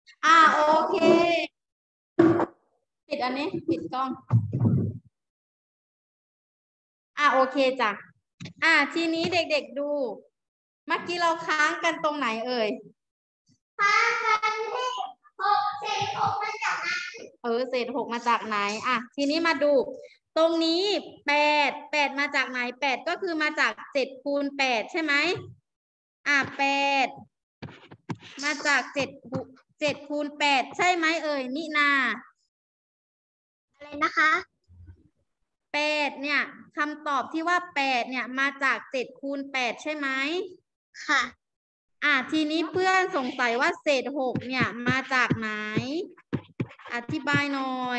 โอเคปิดอันนี้ปิดกล้องโอเคจ้ะทีนี้เด็กๆดูเมื่อกี้เราค้างกันตรงไหนเอ่ยค้างกันที่เศษ 6มาจากไหนเศษ 6มาจากไหนทีนี้มาดูตรงนี้8มาจากไหน8ก็คือมาจาก7คูณ8ใช่ไหม8มาจาก7คูณ8ใช่ไหมเอ่ยนินาอะไรนะคะ8เนี่ยคำตอบที่ว่า8เนี่ยมาจาก7คูณ8ใช่ไหมค่ะทีนี้เพื่อนสงสัยว่าเศษ6เนี่ยมาจากไหนอธิบายหน่อย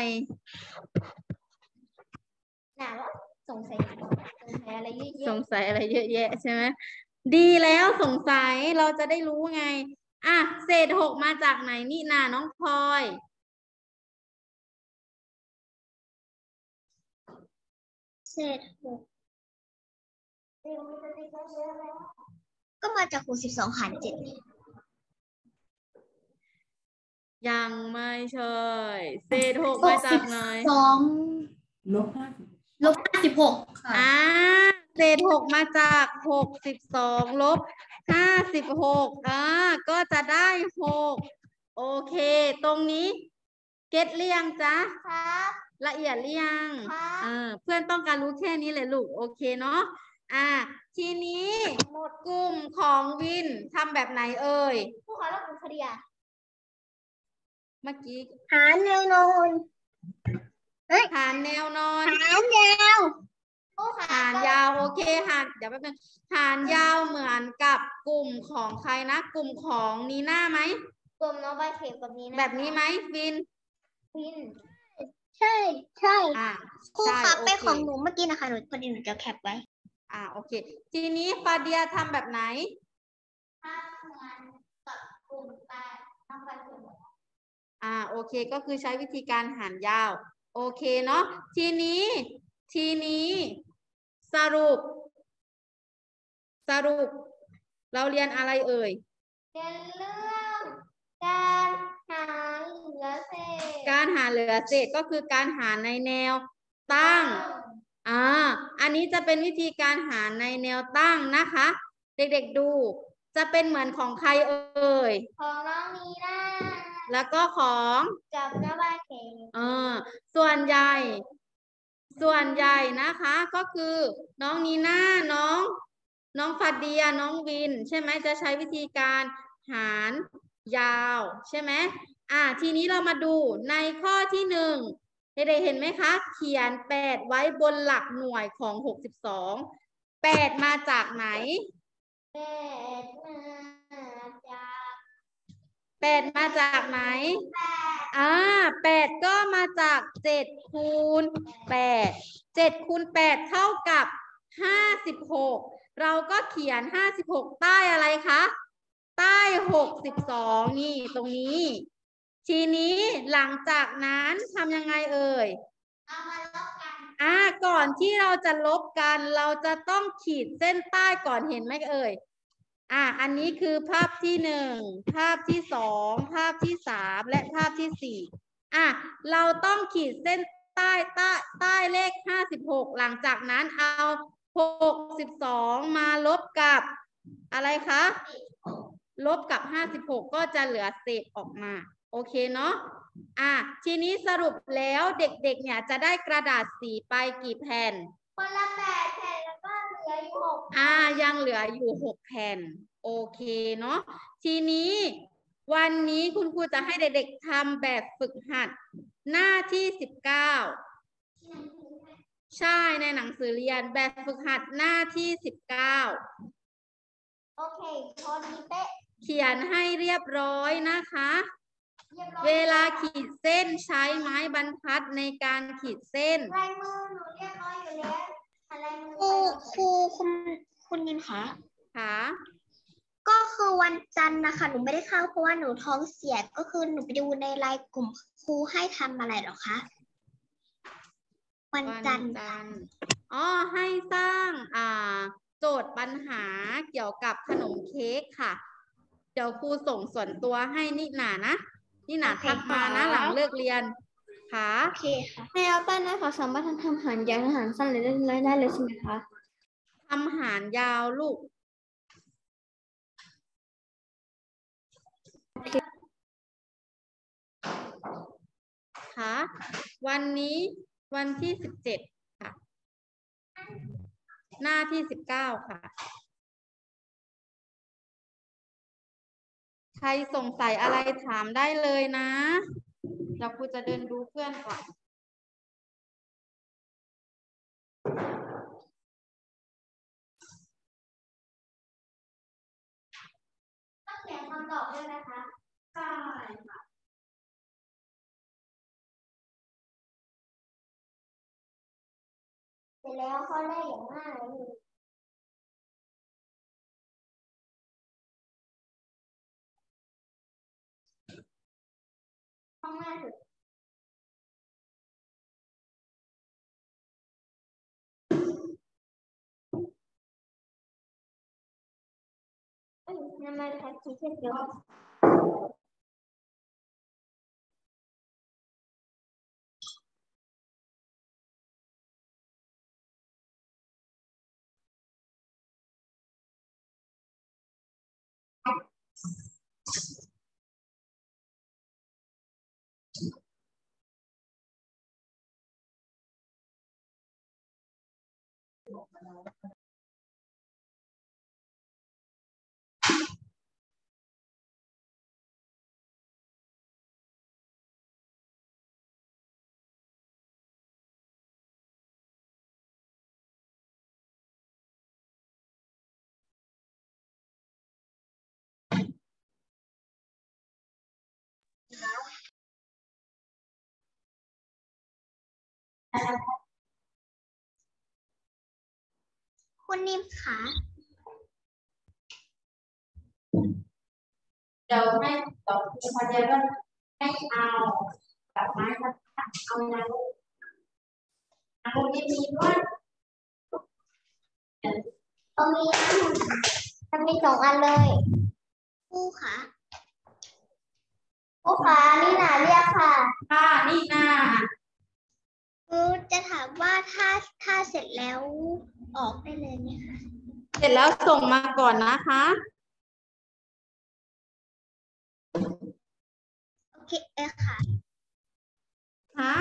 สงสัยอะไรเยอะแยะสงสัยอะไรเยอะแยะใช่ไหมดีแล้วสงสัยเราจะได้รู้ไงเศษ6มาจากไหนนี่นาน้องพลอยเศษ6ก็มาจาก62หาร7ยังไม่ใช่เศษ6มาจากไหน-56ค่ะเศษ6มาจาก62ลบ56ก็จะได้6โอเคตรงนี้เก็ตเรียงจ๊ะครับละเอียดเรียงเพื่อนต้องการรู้แค่นี้เลยลูกโอเคเนาะทีนี้หมดกลุ่มของวินทำแบบไหนเอ่ยผู้ขอรับคุณคดีเมื่อกี้หาแนวนอนหารแนวนอนหารยาวหารยาวโอเคเดี๋ยวแป๊บนึงหารยาวเหมือนกับกลุ่มของใครนะกลุ่มของนีน่าไหมกลุ่มน้องใบเข็มกับนีน่าแบบนี้ไหมวินใช่ครูครับไปของหนูเมื่อกี้นะคะหนูพอดีหนูจะแคปไว้โอเคทีนี้ฟาเดียทำแบบไหนทำเหมือนกับกลุ่มแปดทำแบบโอเคก็คือใช้วิธีการหารยาวโอเคเนาะทีนี้สรุปเราเรียนอะไรเอ่ยเรียนเรื่องการหาเหลือเศษก็คือการหาในแนวตั้งอันนี้จะเป็นวิธีการหาในแนวตั้งนะคะเด็กๆดูจะเป็นเหมือนของใครเอ่ยของน้องนีน่าแล้วก็ของกับน้องใบเข็มส่วนใหญ่นะคะก็คือน้องนีน่าน้องฟาเดียน้องวินใช่ไหมจะใช้วิธีการหารยาวใช่ไหมทีนี้เรามาดูในข้อที่1เด็กๆเห็นไหมคะเขียน8ไว้บนหลักหน่วยของ62 8มาจากไหน8มาจากไหน8ก็มาจาก7คูณ8 7คูณ8เท่ากับ56เราก็เขียน56ใต้อะไรคะใต้62นี่ตรงนี้ทีนี้หลังจากนั้นทำยังไงเอ่ยเอามาลบกันก่อนที่เราจะลบกันเราจะต้องขีดเส้นใต้ก่อนเห็นไหมเอ่ยอันนี้คือภาพที่1ภาพที่2ภาพที่3และภาพที่4เราต้องขีดเส้นใต้เลข56หลังจากนั้นเอา62มาลบกับอะไรคะลบกับ56ก็จะเหลือเศษออกมาโอเคเนาะทีนี้สรุปแล้วเด็กๆเนี่ยจะได้กระดาษสีไปกี่แผ่นคนละ8แผ่นแล้วก็เหลืออยู่6ยังเหลืออยู่6แผ่นโอเคเนาะทีนี้วันนี้คุณครูจะให้เด็กๆทำแบบฝึกหัดหน้าที่19ใช่ในหนังสือเรียนแบบฝึกหัดหน้าที่19โอเคพอดีเป๊ะเขียนให้เรียบร้อยนะคะเวลาขีดเส้นใช้ไม้บรรทัดในการขีดเส้นลายมือหนูเรียบร้อยอยู่แล้วคุณยินคะก็คือวันจันทร์นะคะหนูไม่ได้เข้าเพราะว่าหนูท้องเสียก็คือหนูไปดูในไลน์กลุ่มครูให้ทำอะไรหรอคะวันจันทร์ให้สร้างโจทย์ปัญหาเกี่ยวกับขนมเค้กค่ะเดี๋ยวครูส่งส่วนตัวให้นิดหน่านะนี่หนาทักมานะหลังเลิกเรียนค่ะโอเคค่ะให้เอาป้าน้อยขอสามารถทำอาหารยาวอาหารสั้นเลยได้เลยใช่ไหมคะทำอาหารยาวลูกค่ะวันนี้วันที่17ค่ะหน้าที่19ค่ะใครสงสัยอะไรถามได้เลยนะเดี๋ยวครูจะเดินดูเพื่อนก่อนต้องเขียนคำตอบด้วยนะคะใช่ค่ะเสร็จแล้วข้อแรกอย่างง่ายเลยข้อง่ายสุดนั่นไม่ได้คิดเช่นเดียวกันคุณนิมค่ะเดี๋ยวให้ตอบคุณพอดีว่าให้เอาดอกไม้มาเอาน้ำเอาที่มีด้วยตรงนี้จะมี2 อันเลยคู่ค่ะคู่ขานี่หนาเรียกค่ะค่ะนี่นาจะถามว่าถ้าเสร็จแล้วออกได้เลยไหมคะเสร็จแล้วส่งมาก่อนนะคะโอเคค่ะฮะ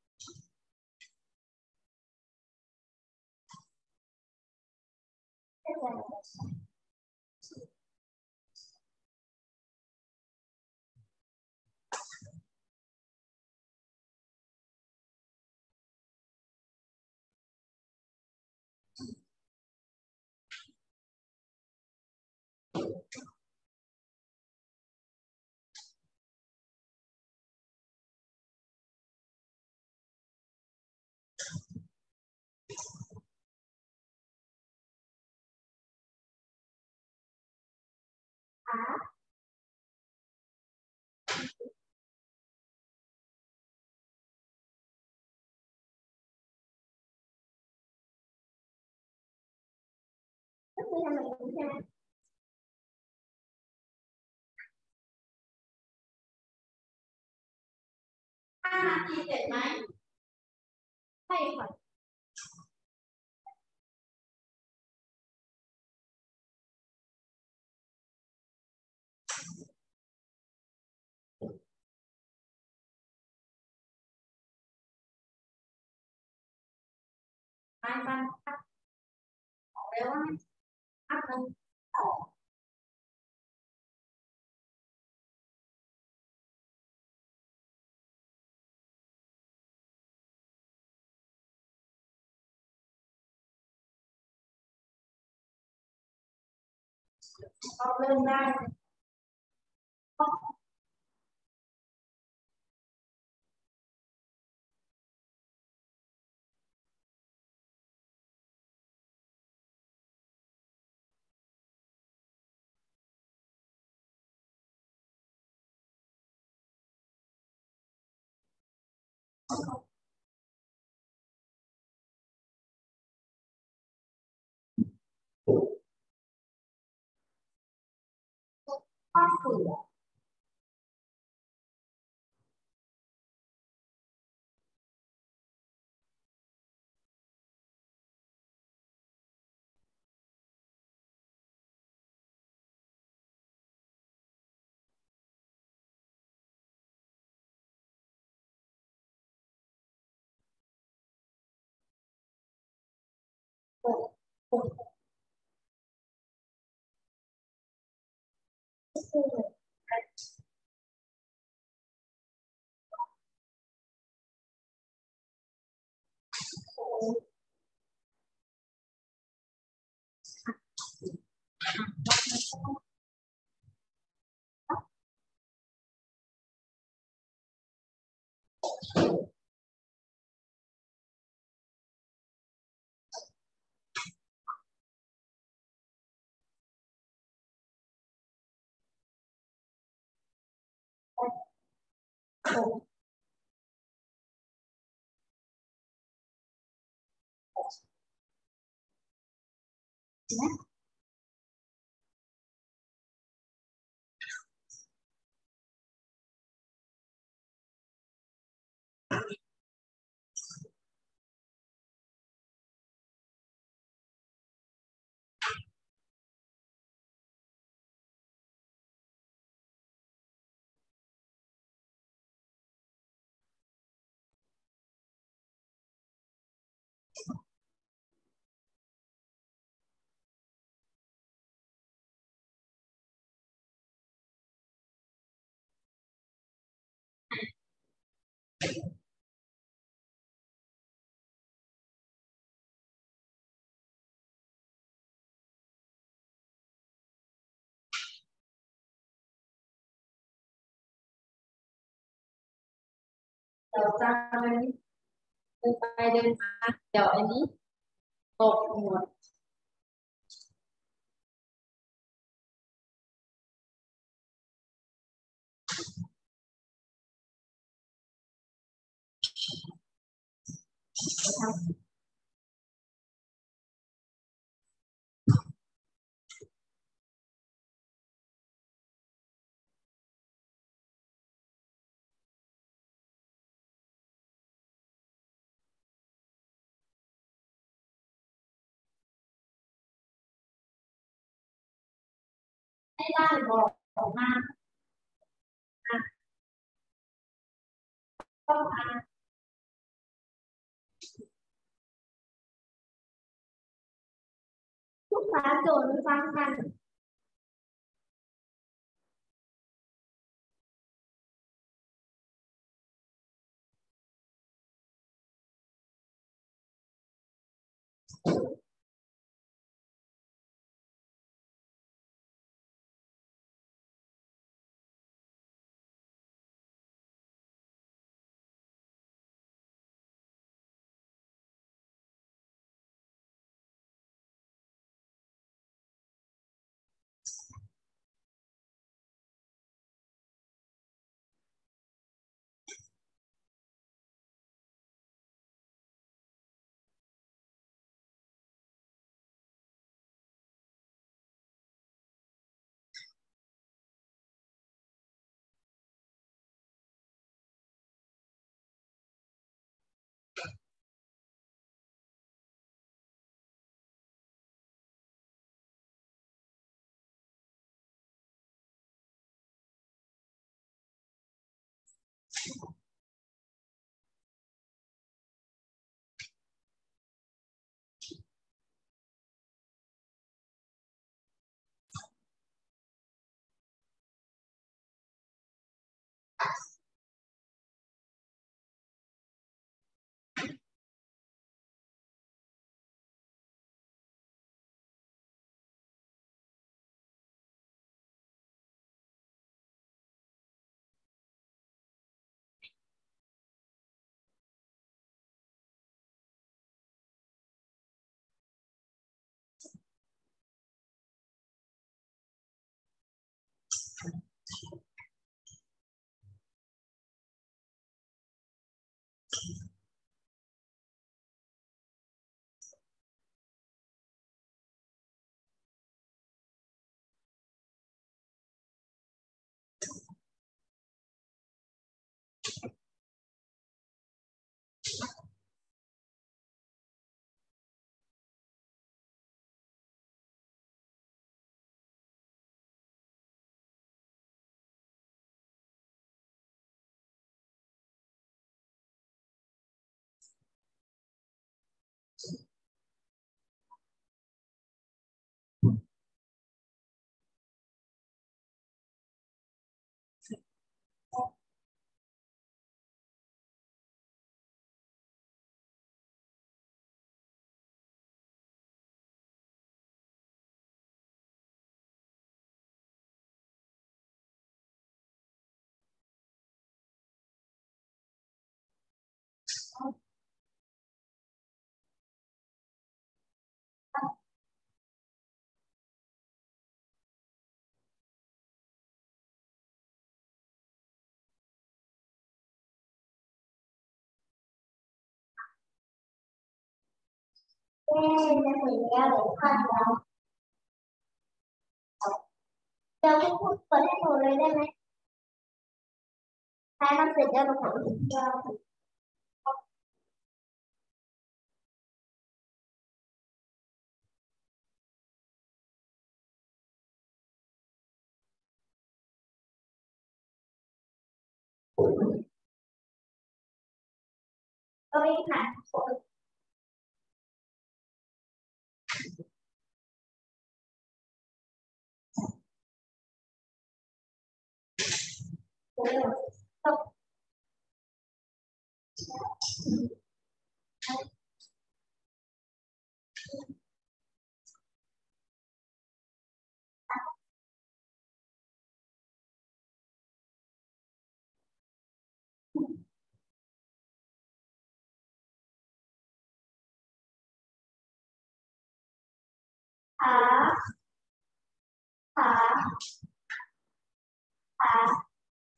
ก็คือทำแบบนี้ใช่ไหม 5 นาทีเสร็จไหมใช่ค่ะไปบอกเลยว่าอัพมันก็เริ่มได้ข้อ4 เดี๋ยวจะเดินไปเดินมาเดี๋ยวอันนี้ตกหมดไม่ได้บอกออกมาต้องการทุกฝาโจทย์ฟังกันจะเห็นแล้วหรือขั้นแล้วเดี๋ยวคุณครูเปิดให้หนูเลยได้ไหมใช้ทำเสร็จแล้วหนูขออีกรอบก็ไม่ผ่านขาขาขา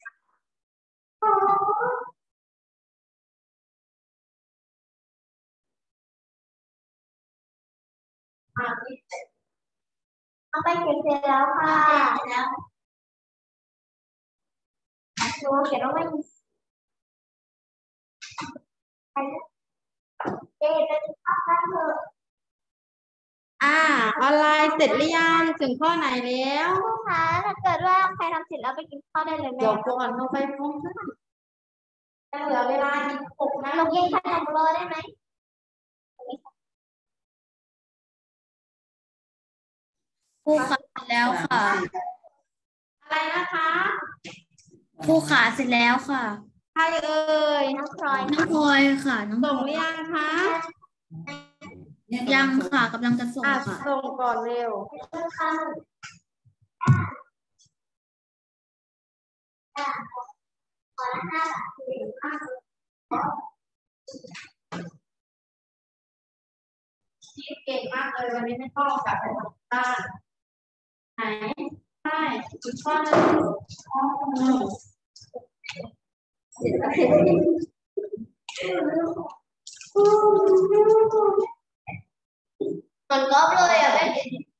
เอาไปเก็บเสร็จแล้วค่ะแล้วหนูเขียนว่าไม่มีใครเจ๊จะเอาไปเถอะออนไลน์เสร็จหรือยังถึงข้อไหนแล้วครูคะถ้าเกิดว่าใครทำเสร็จแล้วไปกินข้าวได้เลยไหมเดี๋ยวก่อนเราไปพร้อมกันยังเหลือเวลาอีก6 นาเราทีกินขนมรอได้ไหมครูขาเสร็จแล้วค่ะอะไรนะคะครูขาเสร็จแล้วค่ะใครเอ่ยน้องพลอยน้องพลอยค่ะ น้องพลส่งอหรืยอยังคะยังค่ะกำลังจะส่งค่ะส่งก่อนเร็ว ที่เก่งมากเลยวันนี้ไม่ต้องกลับไปทำบ้านไหนใช่อีกข้อหนึงมันก๊อปเลยอ่ะแม่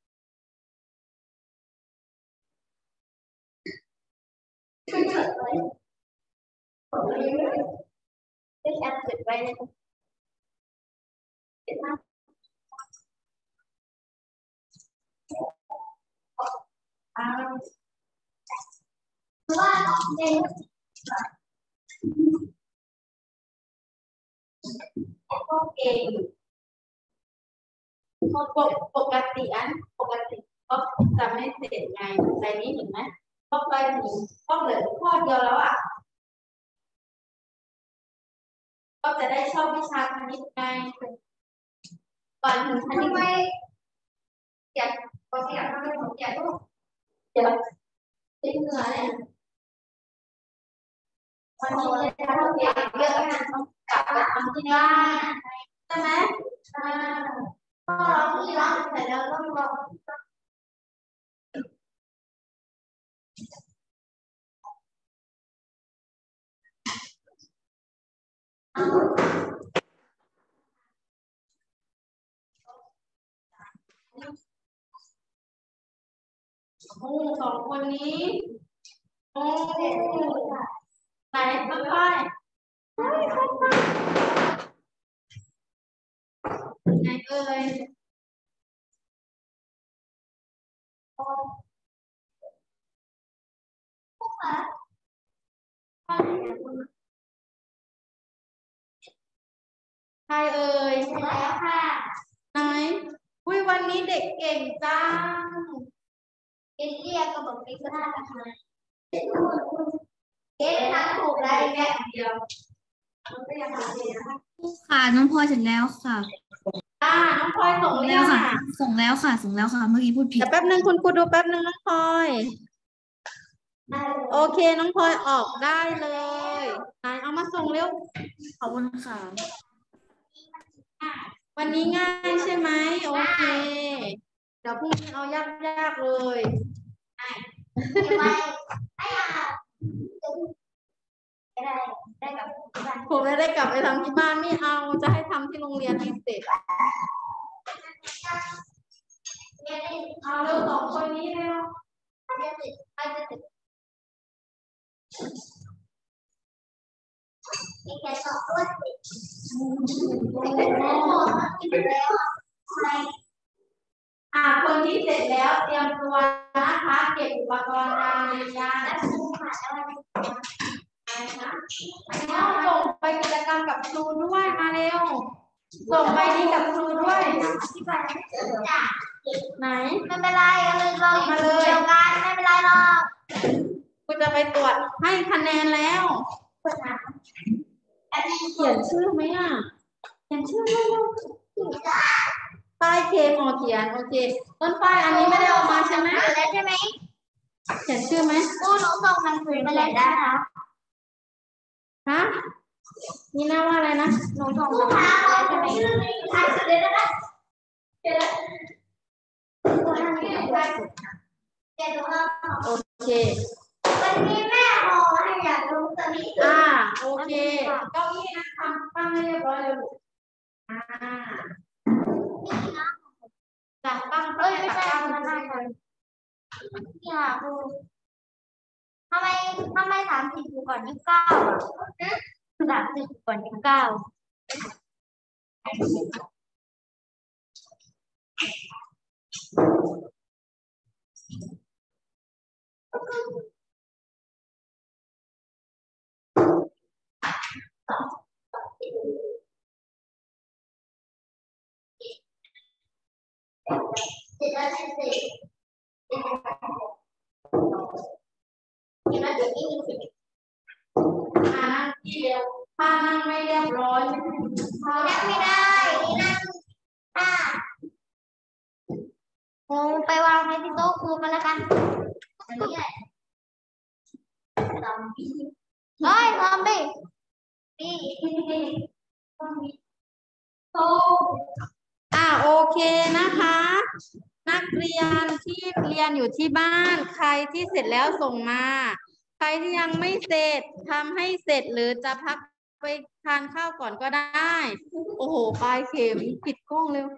เป็นแอปเสร็จไปเลยว่าเป็นก็เก่งปกติก็จะไม่เสร็จไงใจนี้เห็นไหมก็ไปถึงก็เหลือข้อเดียวแล้วอ่ะก็จะได้ชอบวิชาคณิตไงก่อนถึงคณิตทำไมอยากทำไมผมอยากต้องเดี๋ยวติดเหงื่อเลยวันนี้จะทำเยอะเยอะนะต้องกลับไปทำที่บ้านใช่ไหมก็ร้องที่ร้องเสร็จแล้วต้องร้องโอ้สองคนนี้โอ้ไหนค่อยๆไหนเอ่ยใครเอ่ยแล้วค่ะไหนอุ้ยวันนี้เด็กเก่งจังเป็นเรียกก็บอกเป็นก็ได้ค่ะเอ๊ะทำถูกได้แค่เดียวมันก็ยังทำดีนะคะครูขาน้องพลอยเสร็จแล้วค่ะน้องพลอยส่งส่งแล้แล้ว วค่ะค่ะ ส่งแล้วค่ะ ส่งแล้วค่ะ เมื่อกี้พูดผิดเดี๋ยวแป๊บนึงคุณครูดูแป๊บนึงน้องพลอยโอเคน้องพลอยออกได้เลยไหนเอามาส่งเร็วขอบคุณค่ะวันนี้ง่ายใช่ไหมโอเคเดี๋ยวพรุ่งนี้เอายากๆเลยได้กับบ้านผมไม่ได้กลับไปทำที่บ้านไม่เอาจะให้ทำที่โรงเรียนให้เสร็จเอาเร็วสองคนนี้เร็วคนที่เสร็จแล้วเตรียมตัวนะคะเก็บอุปกรณ์การเรียนแล้วส่งไปกิจกรรมกับครูด้วยมาเร็วส่งไปนี้กับครูด้วยไหนไม่เป็นไรเราอยู่เดียวกันไม่เป็นไรหรอกคุณจะไปตรวจให้คะแนนแล้วเขียนชื่อไหมอ่ะเขียนชื่อไหมป้ายเคมอเขียนโอเคต้นป้ายอันนี้ไม่ได้ออกมาใช่ไหมแล้วใช่ไหมเขียนชื่อไหมหนูส่งหนังสือไปแล้วได้ค่ะฮะนี่น่าว่าอะไรนะหนูส่งหนังสือไปแล้วใช่ไหมใช่เดี๋ยวนะโอเควันนี้แม่ขอให้อยากรู้ตอนนี้โอเคเก้าอี้นะตั้งให้เรียบร้อยเลยจัดตั้งไม่ใช่นั่นน่ะนี่ค่ะครูทำไม30อยู่ก่อน2930ก่อน29 นั่งที่เดียวถ้านั่งไม่เรียบร้อยนั่งไม่ได้นั่งไปวางไว้ที่โต๊ะครูกันแล้วกันอันนี้แหละซอมบี้โอเคนะคะ นักเรียนที่เรียนอยู่ที่บ้านใครที่เสร็จแล้วส่งมาใครที่ยังไม่เสร็จทำให้เสร็จหรือจะพักไปทานข้าวก่อนก็ได้โอ้โหปลายเข็มปิดกล้องเร็ว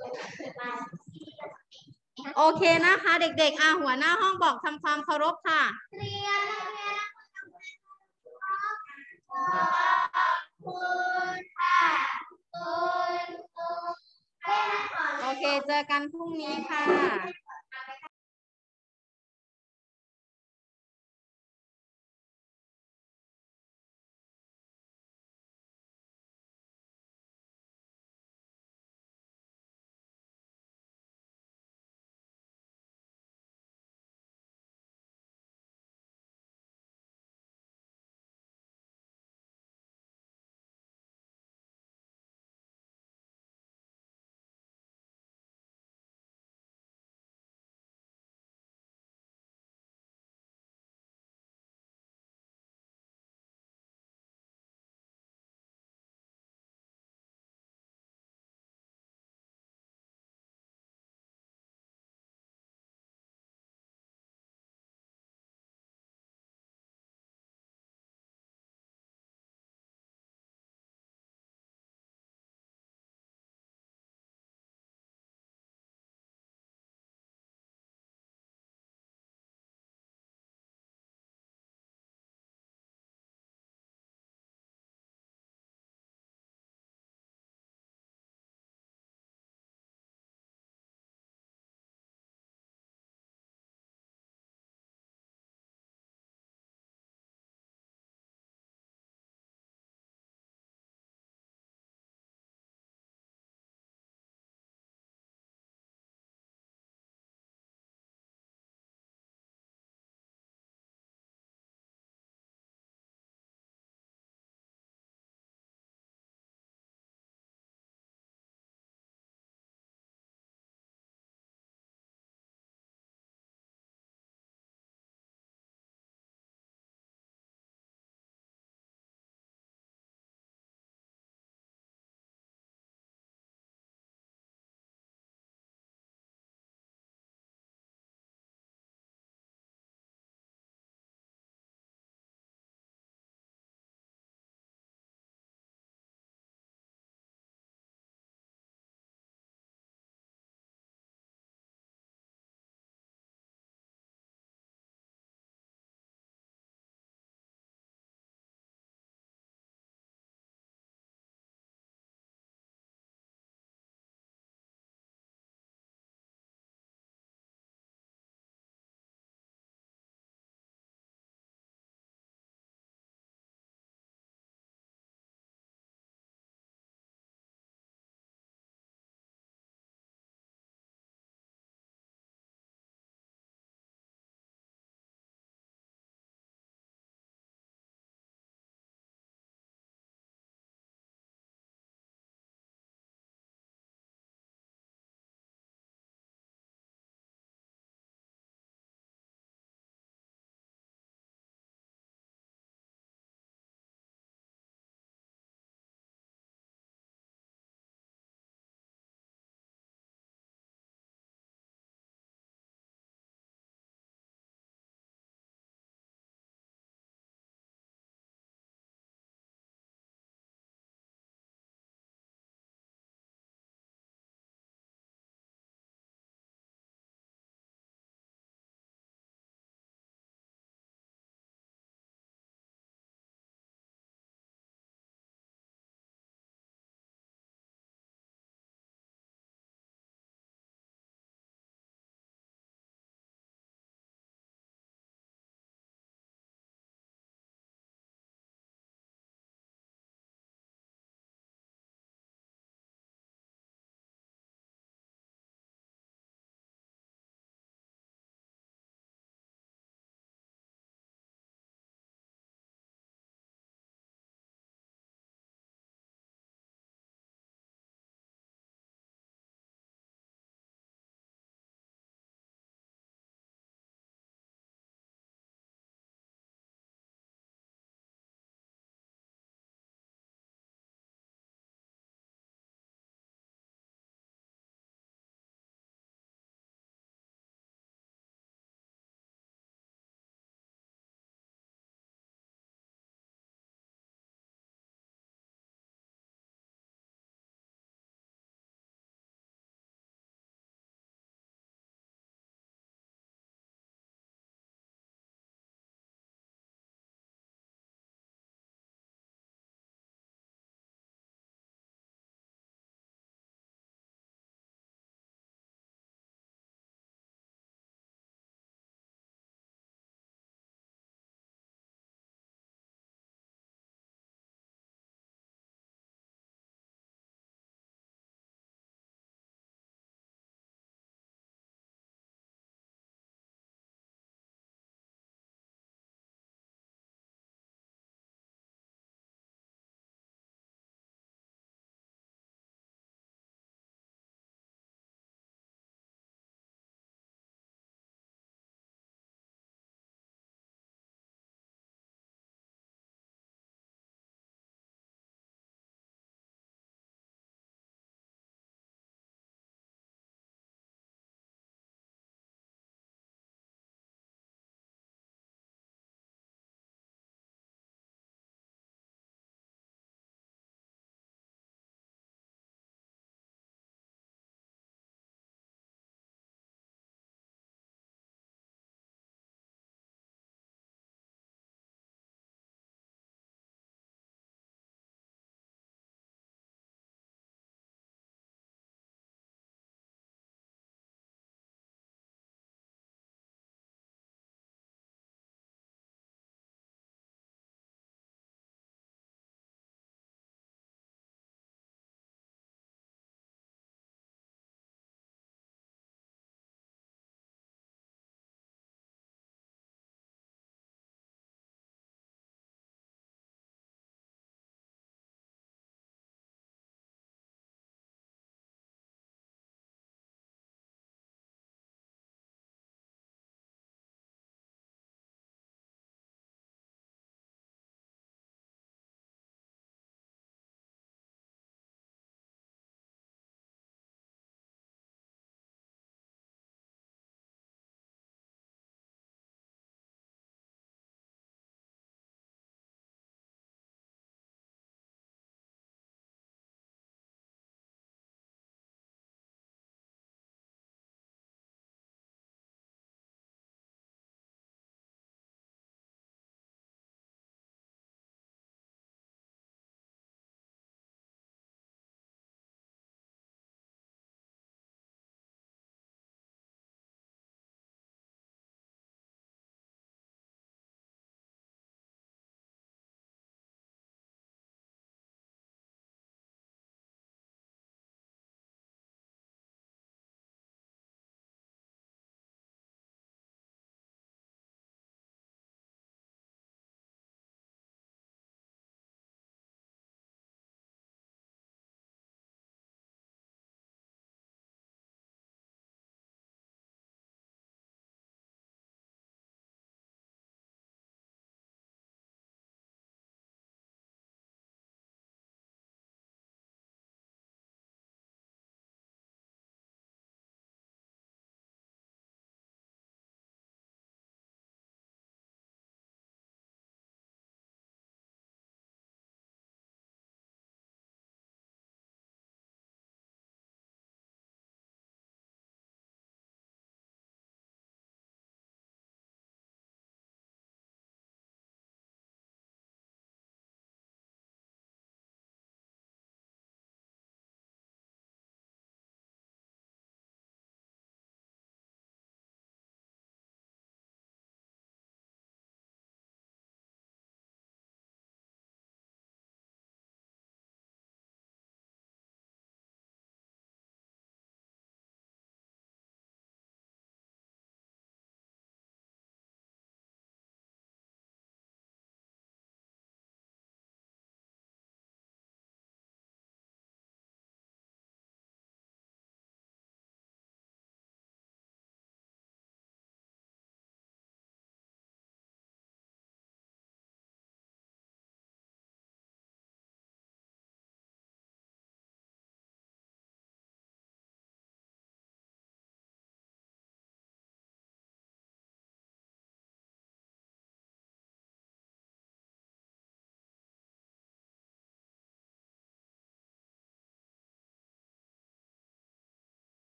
โอเคนะคะเด็กๆหัวหน้าห้องบอกทำความเคารพค่ะโอเคเจอกันพรุ่งนี้ค่ะ